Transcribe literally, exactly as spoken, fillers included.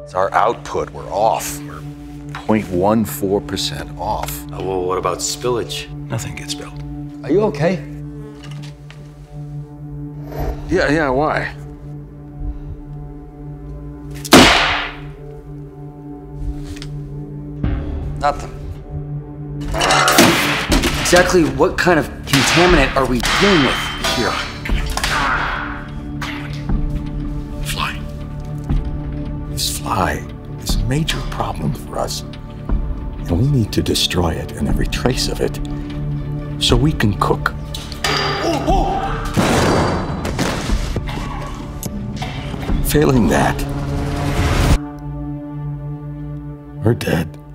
It's our output. We're off. We're zero point one four percent off. Uh, well, what about spillage? Nothing gets spilled. Are you okay? Yeah, yeah, why? Nothing. Exactly what kind of contaminant are we dealing with here? Fly. This fly is a major problem for us. And we need to destroy it and every trace of it so we can cook. Oh, oh. Failing that, we're dead.